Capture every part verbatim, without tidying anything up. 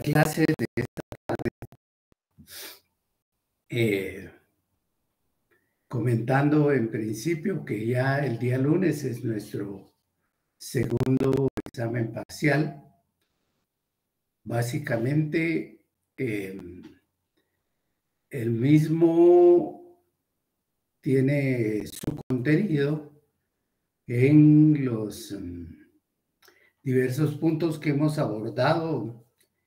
clase de esta tarde, eh, comentando en principio que ya el día lunes es nuestro segundo examen parcial. Básicamente, eh, el mismo tiene su contenido en los um, diversos puntos que hemos abordado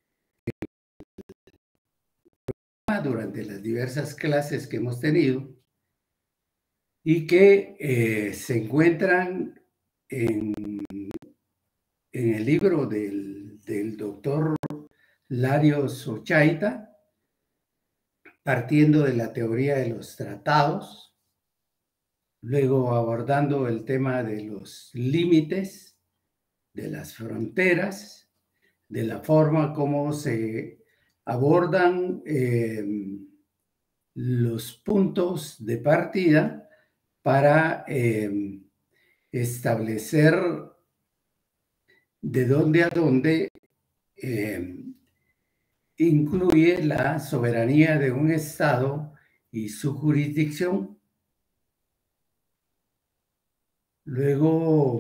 durante las diversas clases que hemos tenido y que eh, se encuentran en, en el libro del, del doctor Larios Ochaita, partiendo de la teoría de los tratados, luego abordando el tema de los límites, de las fronteras, de la forma como se abordan eh, los puntos de partida para eh, establecer de dónde a dónde eh, incluye la soberanía de un Estado y su jurisdicción. Luego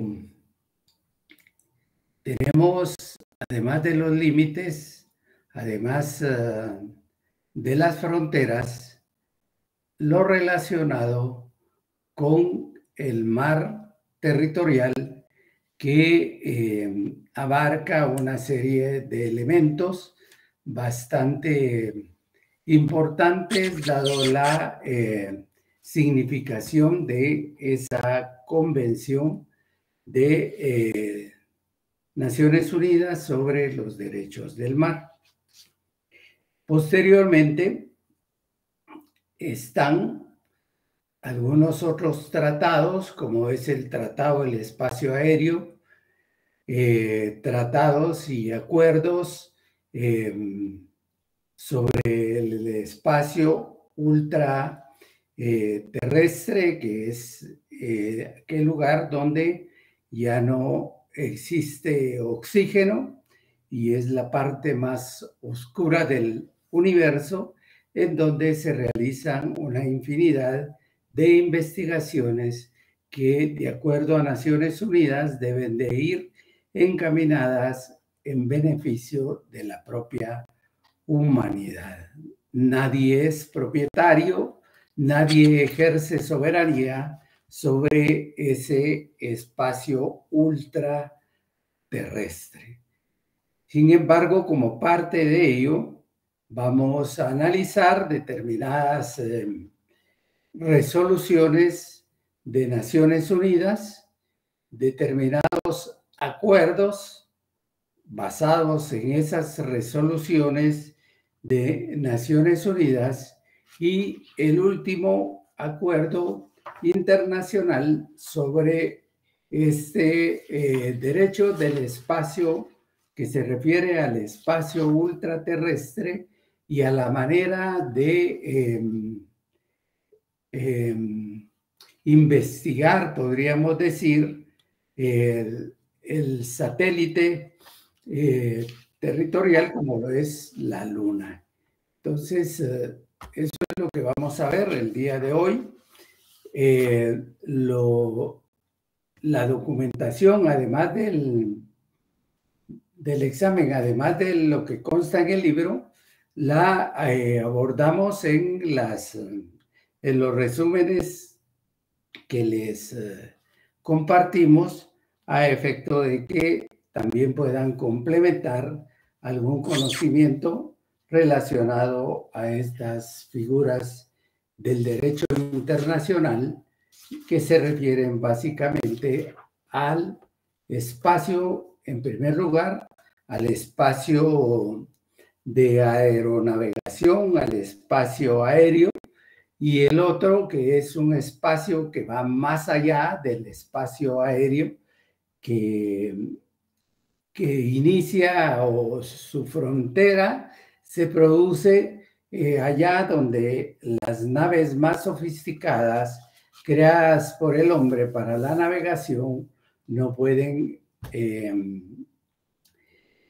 tenemos, además de los límites, además uh, de las fronteras, lo relacionado con el mar territorial que eh, abarca una serie de elementos bastante importantes dado la eh, significación de esa convención de eh, Naciones Unidas sobre los derechos del mar. Posteriormente están algunos otros tratados, como es el Tratado del Espacio Aéreo, eh, tratados y acuerdos eh, sobre el espacio ultra eh, terrestre, que es eh, aquel lugar donde ya no existe oxígeno y es la parte más oscura del universo, en donde se realizan una infinidad de investigaciones que, de acuerdo a Naciones Unidas, deben de ir encaminadas en beneficio de la propia humanidad. Nadie es propietario, nadie ejerce soberanía sobre ese espacio ultraterrestre. Sin embargo, como parte de ello, vamos a analizar determinadas eh, resoluciones de Naciones Unidas, determinados acuerdos basados en esas resoluciones de Naciones Unidas y el último acuerdo internacional sobre este eh, derecho del espacio que se refiere al espacio ultraterrestre y a la manera de eh, eh, investigar, podríamos decir, el, el satélite eh, territorial como lo es la Luna. Entonces, eh, eso es lo que vamos a ver el día de hoy. Eh, lo, la documentación, además del, del examen, además de lo que consta en el libro, la eh, abordamos en, las, en los resúmenes que les eh, compartimos a efecto de que también puedan complementar algún conocimiento relacionado a estas figuras del derecho internacional que se refieren básicamente al espacio, en primer lugar, al espacio de aeronavegación, al espacio aéreo, y el otro que es un espacio que va más allá del espacio aéreo, que, que inicia o su frontera se produce eh, allá donde las naves más sofisticadas creadas por el hombre para la navegación no pueden eh,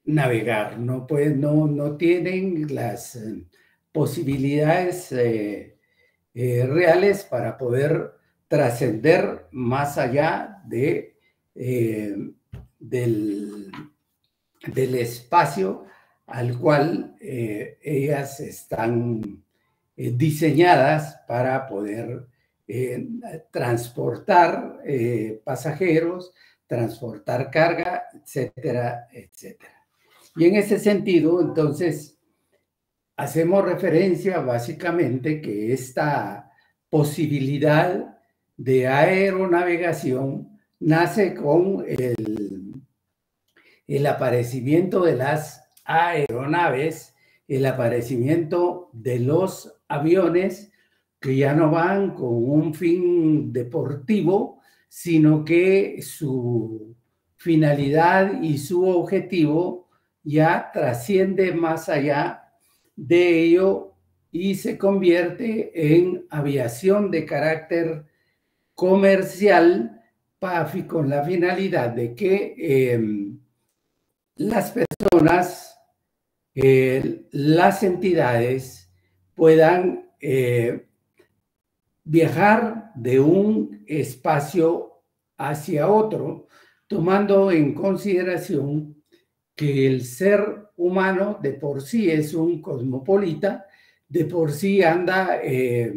navegar, no, pueden, no, no tienen las eh, posibilidades eh, eh, reales para poder trascender más allá de, eh, del, del espacio al cual eh, ellas están eh, diseñadas para poder eh, transportar eh, pasajeros, transportar carga, etcétera, etcétera. Y en ese sentido, entonces, hacemos referencia básicamente que esta posibilidad de aeronavegación nace con el, el aparecimiento de las aeronaves, el aparecimiento de los aviones que ya no van con un fin deportivo, sino que su finalidad y su objetivo ya trasciende más allá de ello y se convierte en aviación de carácter comercial con la finalidad de que eh, las personas, eh, las entidades puedan eh, viajar de un espacio hacia otro, tomando en consideración que el ser humano de por sí es un cosmopolita, de por sí anda eh,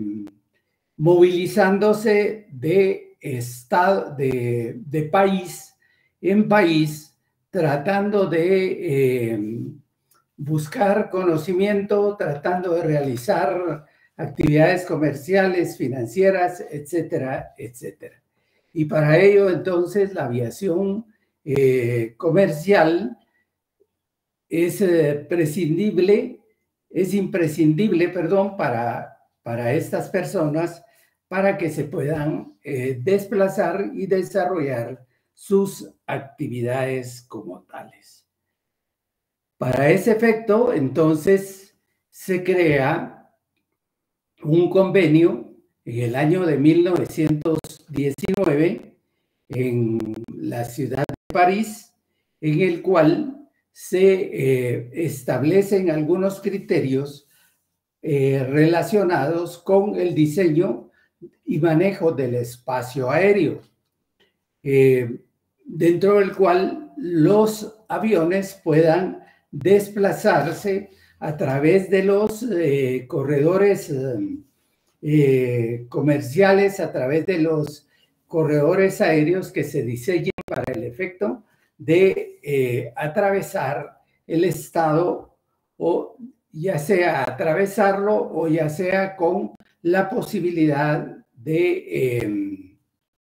movilizándose de, estado, de, de país en país, tratando de eh, buscar conocimiento, tratando de realizar actividades comerciales, financieras, etcétera, etcétera. Y para ello, entonces, la aviación eh, comercial es eh, prescindible, es imprescindible, perdón, para, para estas personas para que se puedan eh, desplazar y desarrollar sus actividades como tales. Para ese efecto, entonces, se crea un convenio en el año de mil novecientos diecinueve en la ciudad de París, en el cual se eh, establecen algunos criterios eh, relacionados con el diseño y manejo del espacio aéreo, eh, dentro del cual los aviones puedan desplazarse a través de los eh, corredores eh, comerciales, a través de los corredores aéreos que se diseñen para el efecto de eh, atravesar el estado, o ya sea atravesarlo o ya sea con la posibilidad de, eh,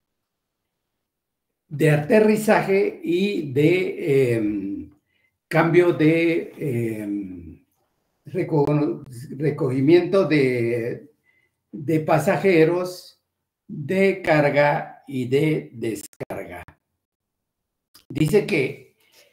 de aterrizaje y de eh, cambio de eh, recogimiento de, de pasajeros, de carga y de descarga. Dice que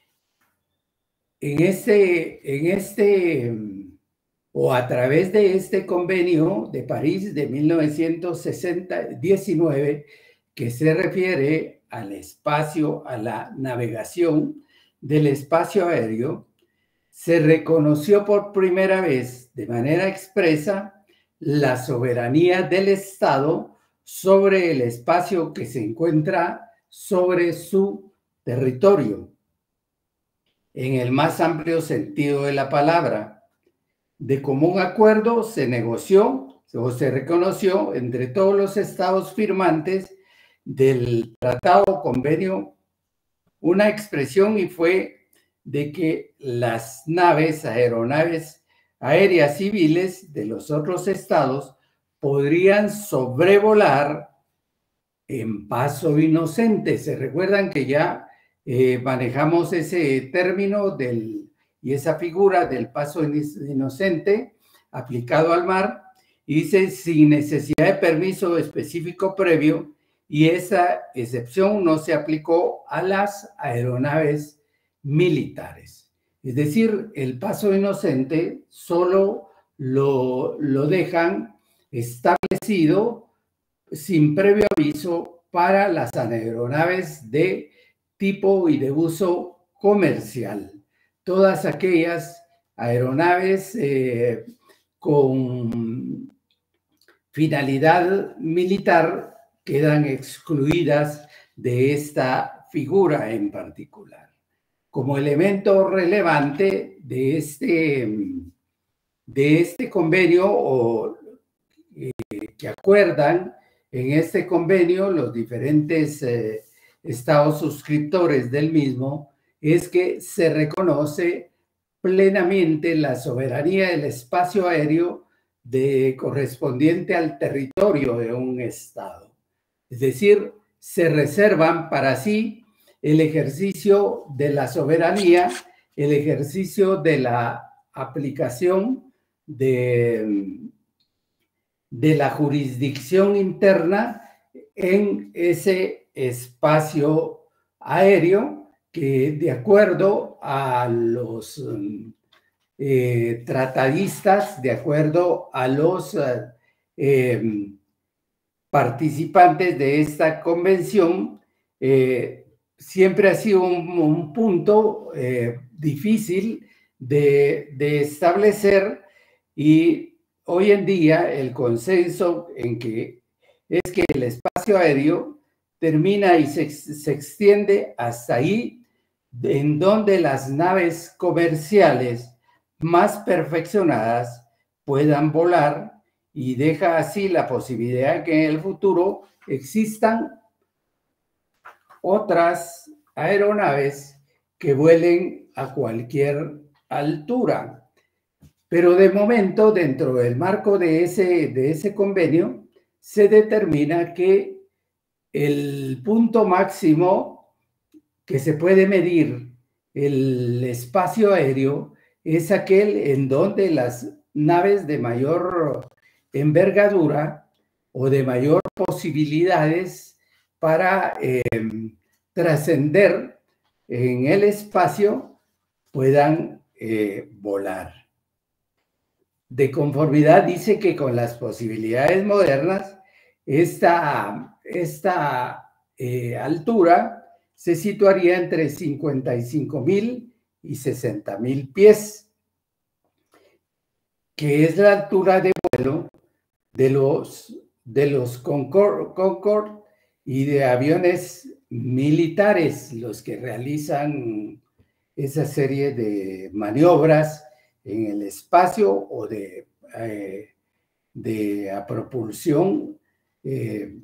en este, en este, o a través de este convenio de París de mil novecientos diecinueve, que se refiere al espacio, a la navegación del espacio aéreo, se reconoció por primera vez de manera expresa la soberanía del Estado sobre el espacio que se encuentra sobre su territorio, en el más amplio sentido de la palabra. De común acuerdo se negoció o se reconoció entre todos los estados firmantes del tratado o convenio una expresión, y fue de que las naves, aeronaves aéreas civiles de los otros estados podrían sobrevolar en paso inocente. Se recuerdan que ya eh, manejamos ese término del, y esa figura del paso inocente aplicado al mar, y dice sin necesidad de permiso específico previo, y esa excepción no se aplicó a las aeronaves militares. Es decir, el paso inocente solo lo, lo dejan establecido sin previo aviso para las aeronaves de tipo y de uso comercial. todas aquellas aeronaves eh, con finalidad militar quedan excluidas de esta figura en particular. Como elemento relevante de este, de este convenio, o eh, que acuerdan en este convenio los diferentes eh, estados suscriptores del mismo, es que se reconoce plenamente la soberanía del espacio aéreo de, correspondiente al territorio de un estado. Es decir, se reservan para sí el ejercicio de la soberanía, el ejercicio de la aplicación de, de la jurisdicción interna en ese espacio aéreo que, de acuerdo a los eh, tratadistas, de acuerdo a los eh, participantes de esta convención, eh, siempre ha sido un, un punto eh, difícil de, de establecer, y hoy en día el consenso en que es que el espacio aéreo termina y se, se extiende hasta ahí, en donde las naves comerciales más perfeccionadas puedan volar, y deja así la posibilidad de que en el futuro existan otras aeronaves que vuelen a cualquier altura. Pero de momento, dentro del marco de ese, de ese convenio, se determina que el punto máximo que se puede medir el espacio aéreo es aquel en donde las naves de mayor envergadura o de mayor posibilidades para eh, trascender en el espacio puedan eh, volar. De conformidad dice que con las posibilidades modernas, esta, esta eh, altura se situaría entre cincuenta y cinco mil y sesenta mil pies, que es la altura de vuelo de los, de los Concorde, Concorde y de aviones militares, los que realizan esa serie de maniobras en el espacio o de, eh, de a propulsión eh,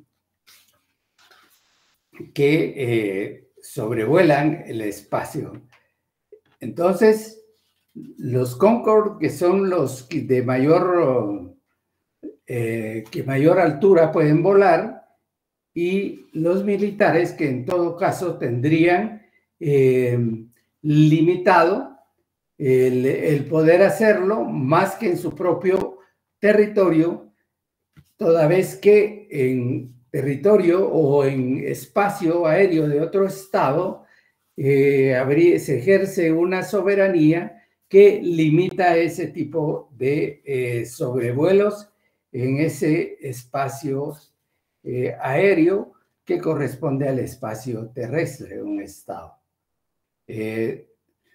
que eh, sobrevuelan el espacio. Entonces, los Concorde, que son los de mayor, eh, que mayor altura pueden volar, y los militares, que en todo caso tendrían eh, limitado el, el poder hacerlo más que en su propio territorio, toda vez que en territorio o en espacio aéreo de otro estado eh, habría, se ejerce una soberanía que limita ese tipo de eh, sobrevuelos en ese espacio eh, aéreo que corresponde al espacio terrestre de un estado. Eh,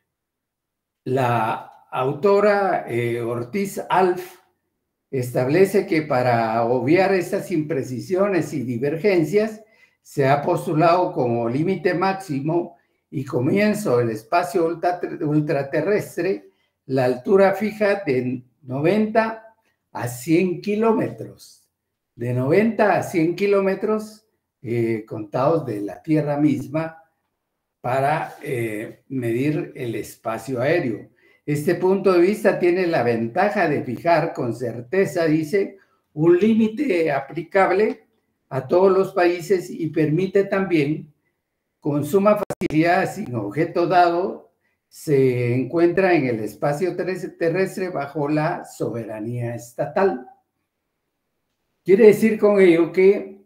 la autora eh, Ortiz Alf establece que para obviar estas imprecisiones y divergencias se ha postulado como límite máximo y comienzo del espacio ultraterrestre la altura fija de noventa a cien kilómetros. De noventa a cien kilómetros eh, contados de la Tierra misma para eh, medir el espacio aéreo. Este punto de vista tiene la ventaja de fijar con certeza, dice, un límite aplicable a todos los países y permite también, con suma facilidad, sin objeto dado, se encuentra en el espacio terrestre bajo la soberanía estatal. Quiere decir con ello que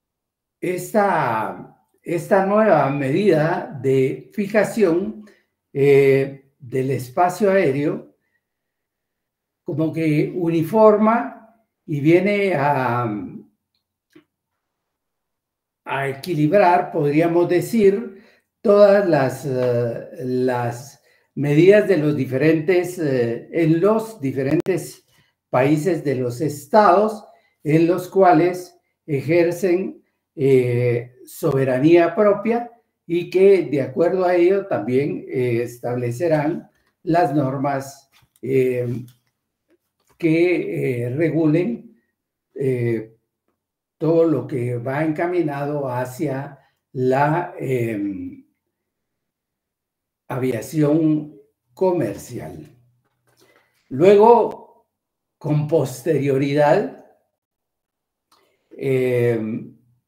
esta, esta nueva medida de fijación eh, del espacio aéreo como que uniforma y viene a, a equilibrar, podríamos decir, todas las, uh, las medidas de los diferentes, eh, en los diferentes países de los estados en los cuales ejercen eh, soberanía propia y que de acuerdo a ello también eh, establecerán las normas eh, que eh, regulen eh, todo lo que va encaminado hacia la eh, aviación comercial. Luego, con posterioridad, eh,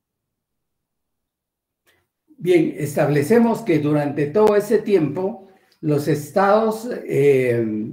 bien, establecemos que durante todo ese tiempo los estados eh,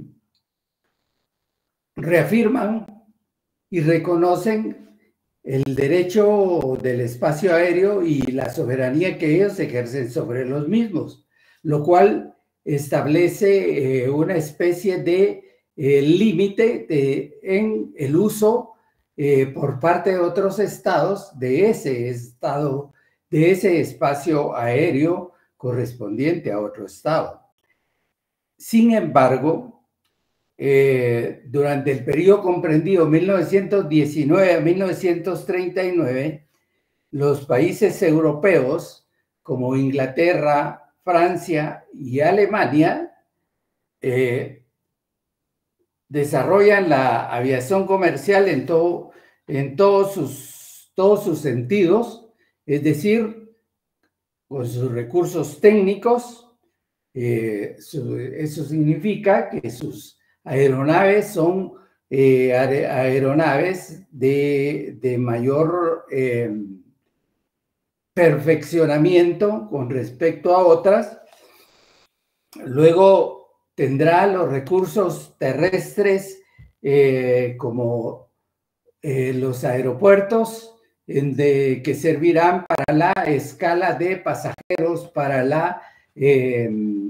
reafirman y reconocen el derecho del espacio aéreo y la soberanía que ellos ejercen sobre los mismos, lo cual establece eh, una especie de eh, límite en el uso eh, por parte de otros estados de ese estado, de ese espacio aéreo correspondiente a otro estado. Sin embargo, Eh, durante el periodo comprendido mil novecientos diecinueve a mil novecientos treinta y nueve, los países europeos como Inglaterra, Francia y Alemania eh, desarrollan la aviación comercial en, todo, en todos, sus, todos sus sentidos, es decir, con sus recursos técnicos. Eh, su, eso significa que sus aeronaves son eh, aeronaves de, de mayor eh, perfeccionamiento con respecto a otras. Luego tendrá los recursos terrestres eh, como eh, los aeropuertos de, que servirán para la escala de pasajeros, para la eh,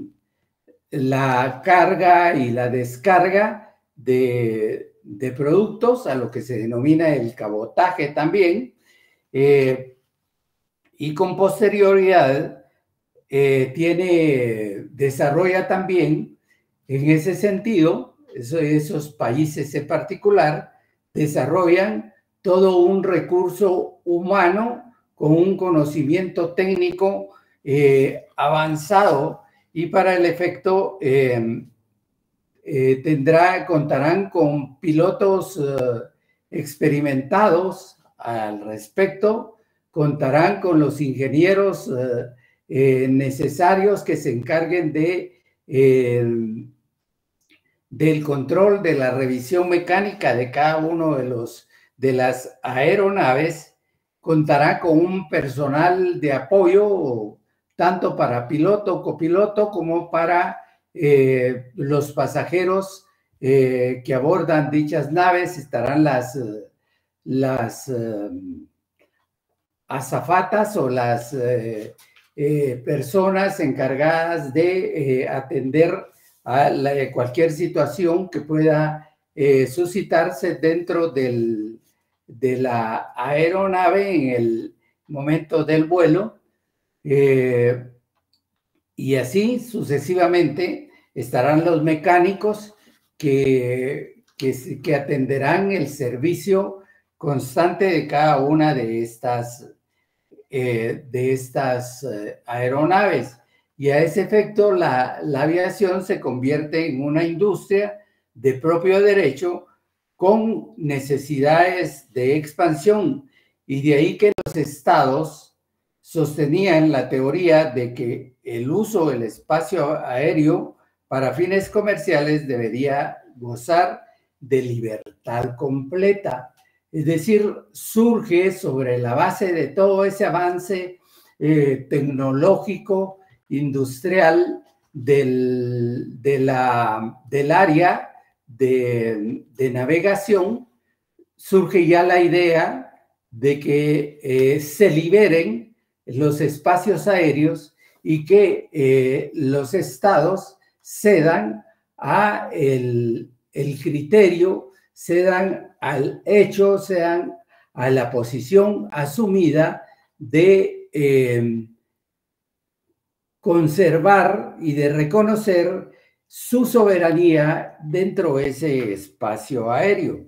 la carga y la descarga de, de, productos, a lo que se denomina el cabotaje también, eh, y con posterioridad eh, tiene, desarrolla también en ese sentido, eso, esos países en particular, desarrollan todo un recurso humano con un conocimiento técnico eh, avanzado, y para el efecto eh, eh, tendrá, contarán con pilotos eh, experimentados al respecto, contarán con los ingenieros eh, eh, necesarios que se encarguen de, eh, del control de la revisión mecánica de cada uno de, los, de las aeronaves, contará con un personal de apoyo tanto para piloto, copiloto, como para eh, los pasajeros eh, que abordan dichas naves. Estarán las, las eh, azafatas o las eh, eh, personas encargadas de eh, atender a la, cualquier situación que pueda eh, suscitarse dentro del, de la aeronave en el momento del vuelo. Eh, y así sucesivamente estarán los mecánicos que, que, que atenderán el servicio constante de cada una de estas, eh, de estas eh, aeronaves. Y a ese efecto la, la aviación se convierte en una industria de propio derecho con necesidades de expansión, y de ahí que los estados sostenían la teoría de que el uso del espacio aéreo para fines comerciales debería gozar de libertad completa. Es decir, surge sobre la base de todo ese avance eh, tecnológico, industrial del, de la, del área de, de navegación, surge ya la idea de que eh, se liberen los espacios aéreos y que eh, los estados cedan a el, el criterio, cedan al hecho, cedan a la posición asumida de eh, conservar y de reconocer su soberanía dentro de ese espacio aéreo.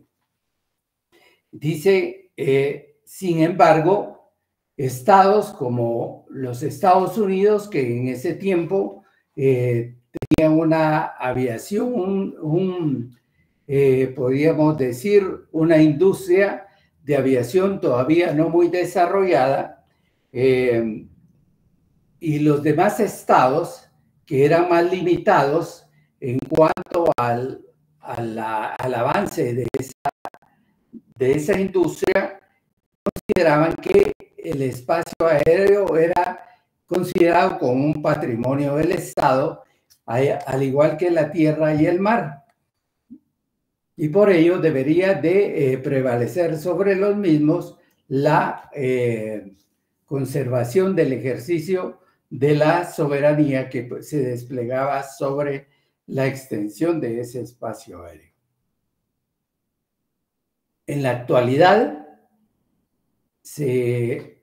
Dice, eh, sin embargo, estados como los Estados Unidos, que en ese tiempo eh, tenían una aviación, un, un eh, podríamos decir, una industria de aviación todavía no muy desarrollada, eh, y los demás estados que eran más limitados en cuanto al, a la, al avance de esa, de esa industria, consideraban que el espacio aéreo era considerado como un patrimonio del Estado, al igual que la tierra y el mar. Y por ello debería de eh, prevalecer sobre los mismos la eh, conservación del ejercicio de la soberanía que pues, se desplegaba sobre la extensión de ese espacio aéreo. En la actualidad se,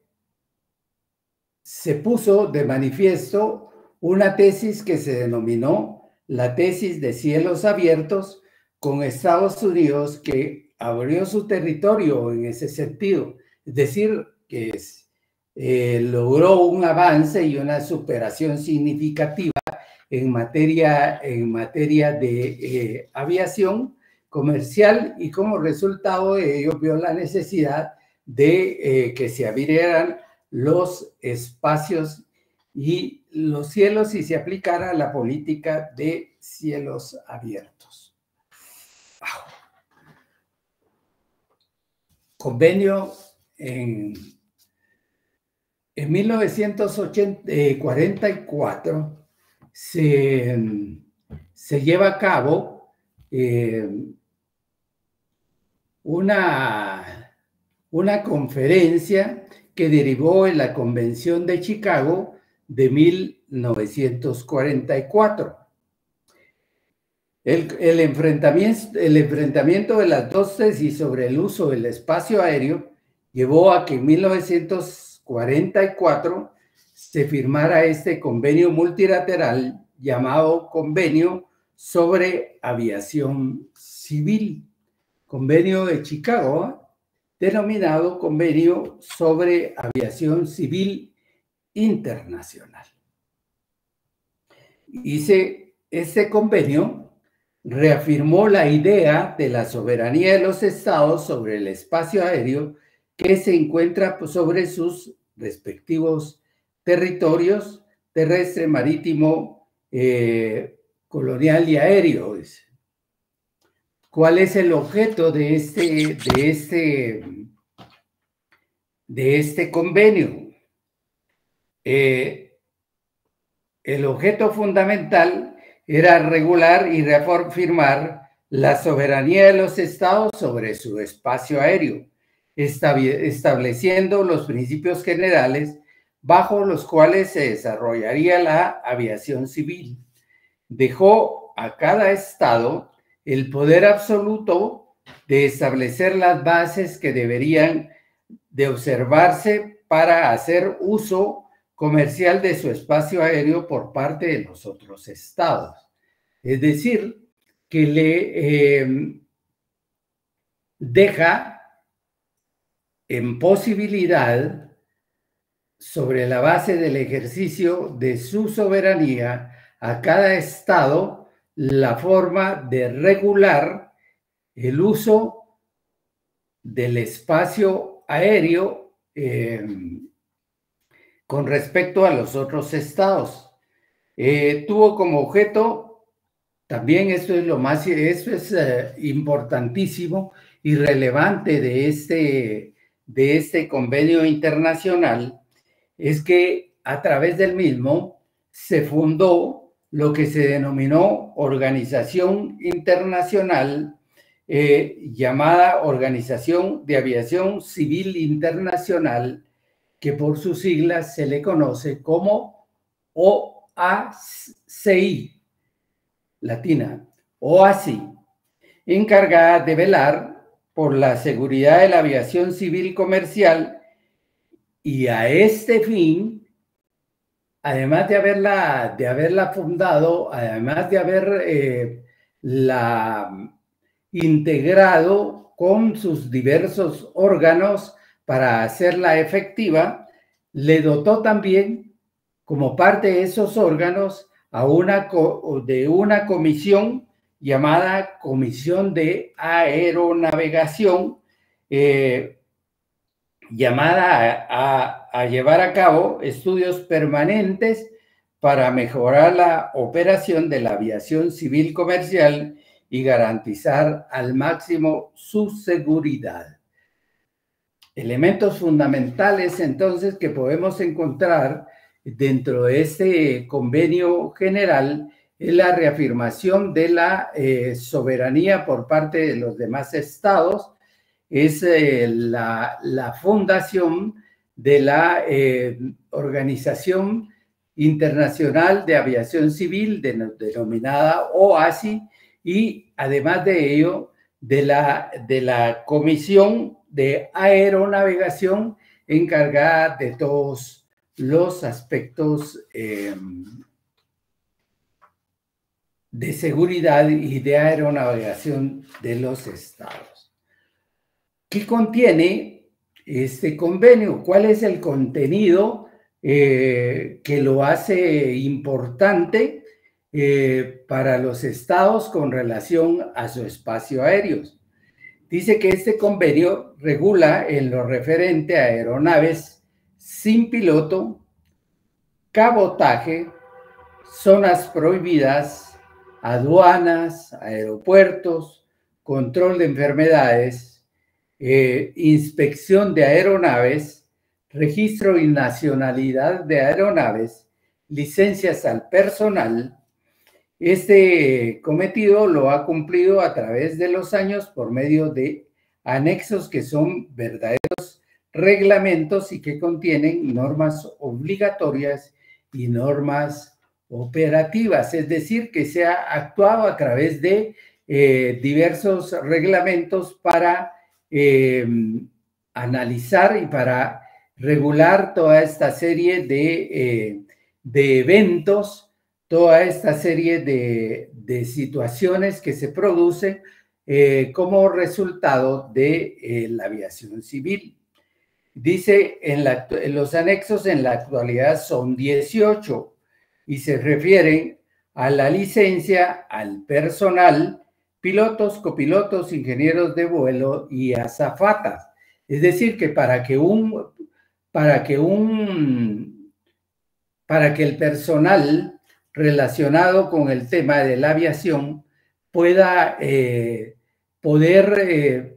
se puso de manifiesto una tesis que se denominó la tesis de cielos abiertos con Estados Unidos, que abrió su territorio en ese sentido, es decir, que es, eh, logró un avance y una superación significativa en materia, en materia de eh, aviación comercial, y como resultado de ello vio la necesidad de eh, que se abrieran los espacios y los cielos y se aplicara la política de cielos abiertos. Wow. Convenio en, en mil novecientos cuarenta y cuatro se, se lleva a cabo eh, una, una conferencia que derivó en la Convención de Chicago de mil novecientos cuarenta y cuatro. El, el, enfrentamiento, el enfrentamiento de las dos tesis sobre el uso del espacio aéreo llevó a que en mil novecientos cuarenta y cuatro se firmara este convenio multilateral llamado Convenio sobre Aviación Civil, Convenio de Chicago, denominado Convenio sobre Aviación Civil Internacional. Hice este convenio reafirmó la idea de la soberanía de los estados sobre el espacio aéreo que se encuentra sobre sus respectivos territorios terrestre, marítimo, eh, colonial y aéreo. ¿Cuál es el objeto de este, de este, de este convenio? Eh, el objeto fundamental era regular y reafirmar la soberanía de los estados sobre su espacio aéreo, estableciendo los principios generales bajo los cuales se desarrollaría la aviación civil. Dejó a cada estado el poder absoluto de establecer las bases que deberían de observarse para hacer uso comercial de su espacio aéreo por parte de los otros estados. Es decir, que le eh, deja en posibilidad, sobre la base del ejercicio de su soberanía, a cada estado la forma de regular el uso del espacio aéreo eh, con respecto a los otros estados. Eh, tuvo como objeto, también esto es lo más, esto es eh, importantísimo y relevante de este, de este convenio internacional, es que a través del mismo se fundó lo que se denominó Organización Internacional, eh, llamada Organización de Aviación Civil Internacional, que por sus siglas se le conoce como O A C I, latina, O A C I, encargada de velar por la seguridad de la aviación civil comercial, y a este fin además de haberla, de haberla fundado, además de haber eh, la integrado con sus diversos órganos para hacerla efectiva, le dotó también, como parte de esos órganos, a una, de una comisión llamada Comisión de Aeronavegación, eh, llamada a, a, a llevar a cabo estudios permanentes para mejorar la operación de la aviación civil comercial y garantizar al máximo su seguridad. Elementos fundamentales, entonces, que podemos encontrar dentro de este convenio general es la reafirmación de la eh, soberanía por parte de los demás estados, es eh, la, la fundación de la eh, Organización Internacional de Aviación Civil, de, denominada O A S I, y además de ello, de la, de la Comisión de Aeronavegación encargada de todos los aspectos eh, de seguridad y de aeronavegación de los estados. ¿Qué contiene este convenio? ¿Cuál es el contenido eh, que lo hace importante eh, para los estados con relación a su espacio aéreo? Dice que este convenio regula en lo referente a aeronaves sin piloto, cabotaje, zonas prohibidas, aduanas, aeropuertos, control de enfermedades, eh, inspección de aeronaves, registro y nacionalidad de aeronaves, licencias al personal. Este cometido lo ha cumplido a través de los años por medio de anexos que son verdaderos reglamentos y que contienen normas obligatorias y normas operativas, es decir, que se ha actuado a través de eh, diversos reglamentos para eh, analizar y para regular toda esta serie de, eh, de eventos, toda esta serie de, de situaciones que se producen eh, como resultado de eh, la aviación civil. Dice, en, la, en los anexos en la actualidad son dieciocho y se refieren a la licencia, al personal, pilotos, copilotos, ingenieros de vuelo y azafatas. Es decir, que para que un, para que un, para que el personal relacionado con el tema de la aviación pueda eh, poder eh,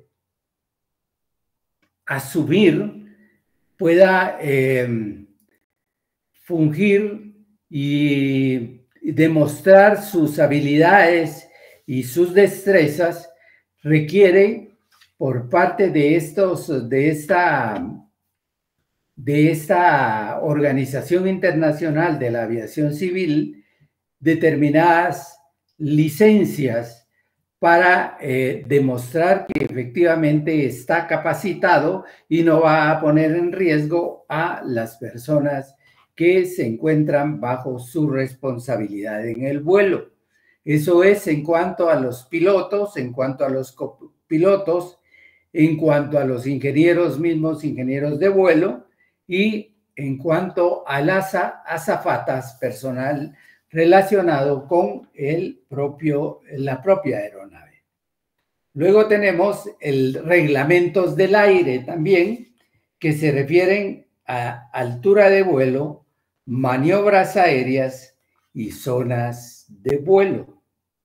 asumir, pueda eh, fungir y demostrar sus habilidades y sus destrezas, requiere por parte de estos, de esta, de esta Organización Internacional de la Aviación Civil, determinadas licencias para eh, demostrar que efectivamente está capacitado y no va a poner en riesgo a las personas que se encuentran bajo su responsabilidad en el vuelo. Eso es en cuanto a los pilotos, en cuanto a los copilotos, en cuanto a los ingenieros mismos, ingenieros de vuelo, y en cuanto a las azafatas, personal relacionado con el propio, la propia aeronave. Luego tenemos el reglamentos del aire también, que se refieren a altura de vuelo, maniobras aéreas y zonas de vuelo.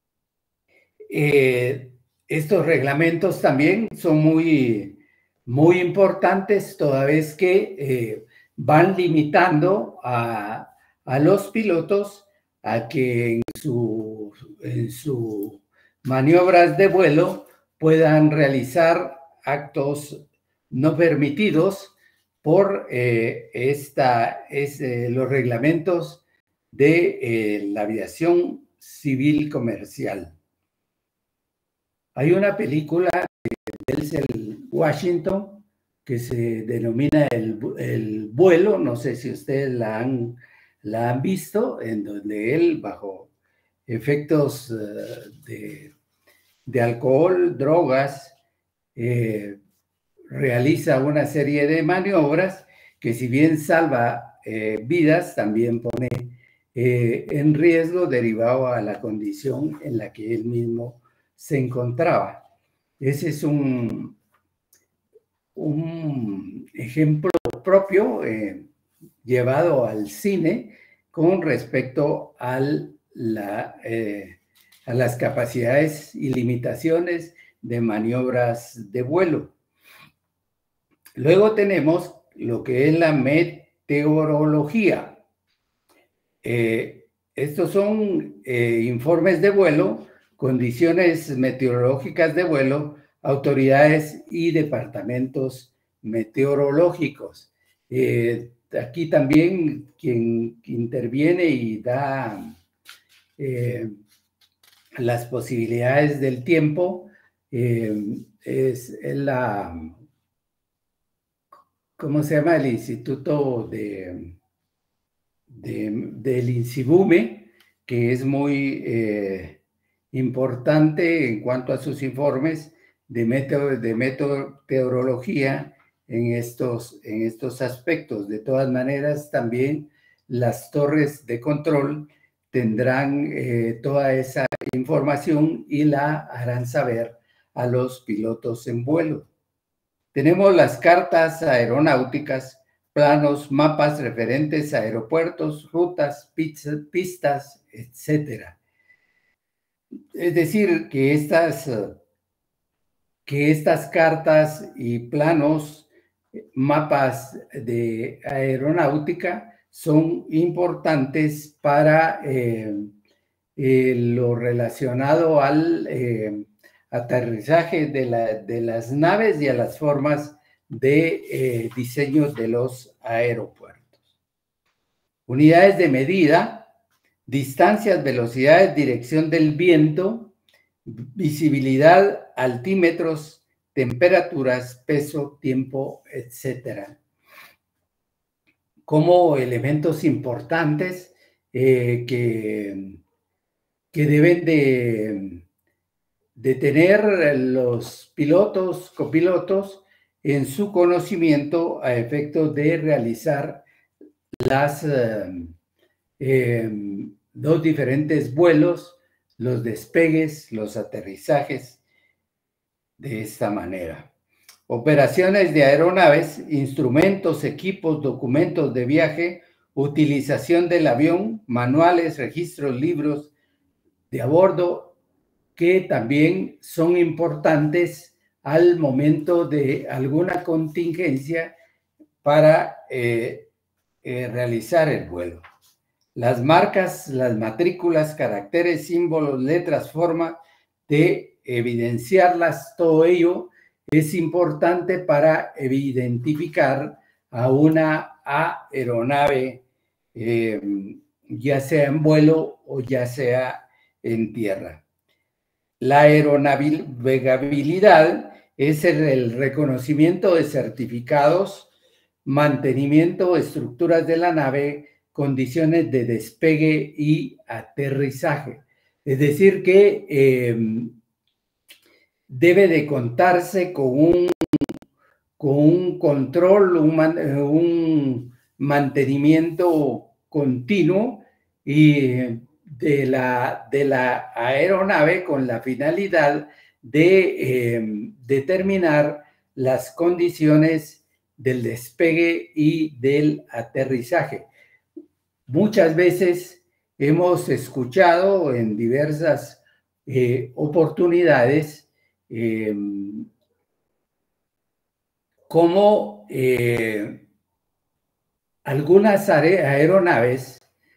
Eh, estos reglamentos también son muy, muy importantes, toda vez que eh, van limitando a, a los pilotos a que en su, en su maniobras de vuelo puedan realizar actos no permitidos por eh, esta, es, eh, los reglamentos de eh, la aviación civil comercial. Hay una película de Denzel Washington que se denomina el, el vuelo, no sé si ustedes la han, la han visto, en donde él, bajo efectos uh, de, de alcohol, drogas, eh, realiza una serie de maniobras que, si bien salva eh, vidas, también pone eh, en riesgo derivado a la condición en la que él mismo se encontraba. Ese es un, un ejemplo propio eh, llevado al cine con respecto al, la, eh, a las capacidades y limitaciones de maniobras de vuelo. Luego tenemos lo que es la meteorología. Eh, estos son eh, informes de vuelo, condiciones meteorológicas de vuelo, autoridades y departamentos meteorológicos. Eh, aquí también quien interviene y da eh, las posibilidades del tiempo eh, es la, ¿cómo se llama? El Instituto de, de, del INSIBUME, que es muy eh, importante en cuanto a sus informes de, método, de meteorología en estos, en estos aspectos. De todas maneras, también las torres de control tendrán eh, toda esa información y la harán saber a los pilotos en vuelo. Tenemos las cartas aeronáuticas, planos, mapas referentes a aeropuertos, rutas, pistas, etcétera. Es decir, que estas, que estas cartas y planos, mapas de aeronáutica son importantes para eh, eh, lo relacionado al eh, aterrizaje de, la, de las naves y a las formas de eh, diseño de los aeropuertos. Unidades de medida, distancias, velocidades, dirección del viento, visibilidad, altímetros, temperaturas, peso, tiempo, etcétera. Como elementos importantes eh, que, que deben de, de tener los pilotos, copilotos, en su conocimiento a efectos de realizar las, eh, eh, los diferentes vuelos, los despegues, los aterrizajes, de esta manera. Operaciones de aeronaves, instrumentos, equipos, documentos de viaje, utilización del avión, manuales, registros, libros de a bordo, que también son importantes al momento de alguna contingencia para eh, eh, realizar el vuelo. Las marcas, las matrículas, caracteres, símbolos, letras, forma de evidenciarlas, todo ello es importante para identificar a una aeronave, eh, ya sea en vuelo o ya sea en tierra. La aeronavegabilidad es el, el reconocimiento de certificados, mantenimiento de estructuras de la nave, condiciones de despegue y aterrizaje. Es decir, que eh, debe de contarse con un, con un control, un, man, un mantenimiento continuo y de la, de la aeronave con la finalidad de eh, determinar las condiciones del despegue y del aterrizaje. Muchas veces hemos escuchado en diversas eh, oportunidades eh, cómo eh, algunas aeronaves,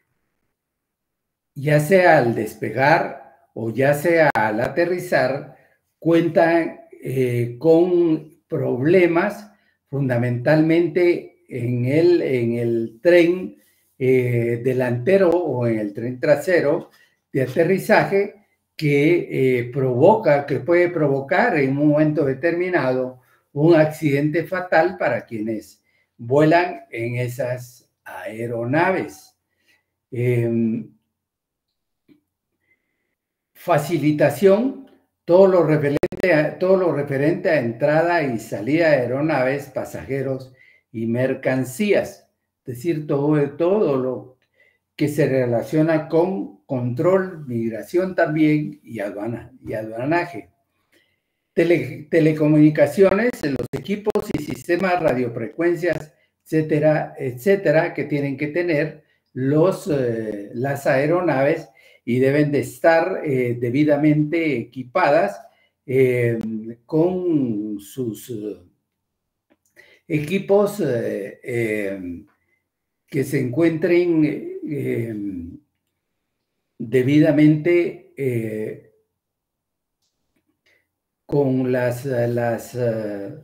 ya sea al despegar o ya sea al aterrizar, cuentan eh, con problemas fundamentalmente en el, en el tren eh, delantero o en el tren trasero de aterrizaje que eh, provoca, que puede provocar en un momento determinado un accidente fatal para quienes vuelan en esas aeronaves. Eh, facilitación, todo lo referente a, todo lo referente a entrada y salida de aeronaves, pasajeros y mercancías. Es decir, todo, todo lo que se relaciona con control, migración también y, aduana, y aduanaje. Tele, telecomunicaciones, los equipos y sistemas, radiofrecuencias, etcétera, etcétera, que tienen que tener los, eh, las aeronaves y deben de estar eh, debidamente equipadas eh, con sus eh, equipos eh, eh, que se encuentren eh, debidamente eh, con las, las, uh,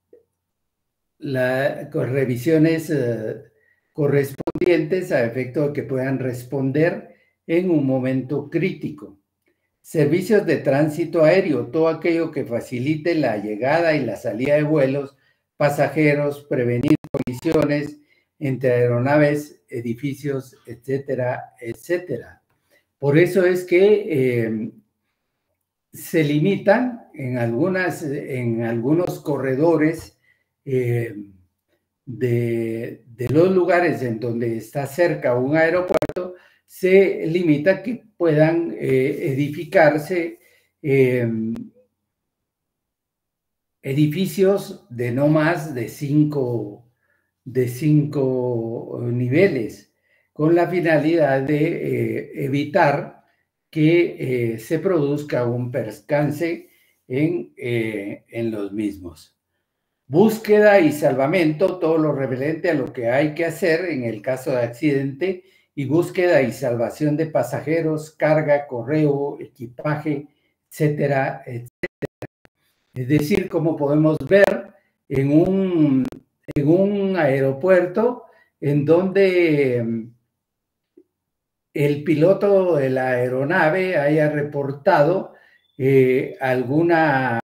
la, con revisiones uh, correspondientes a efecto de que puedan responder en un momento crítico. Servicios de tránsito aéreo, todo aquello que facilite la llegada y la salida de vuelos, pasajeros, prevenir colisiones entre aeronaves, edificios, etcétera, etcétera. Por eso es que eh, se limitan en, algunas, en algunos corredores eh, de, de los lugares en donde está cerca un aeropuerto, se limita que puedan eh, edificarse eh, edificios de no más de cinco, de cinco niveles, con la finalidad de eh, evitar que eh, se produzca un percance en, eh, en los mismos. Búsqueda y salvamento, todo lo referente a lo que hay que hacer en el caso de accidente, y búsqueda y salvación de pasajeros, carga, correo, equipaje, etcétera, etcétera. Es decir, como podemos ver en un, en un aeropuerto en donde el piloto de la aeronave haya reportado eh, alguna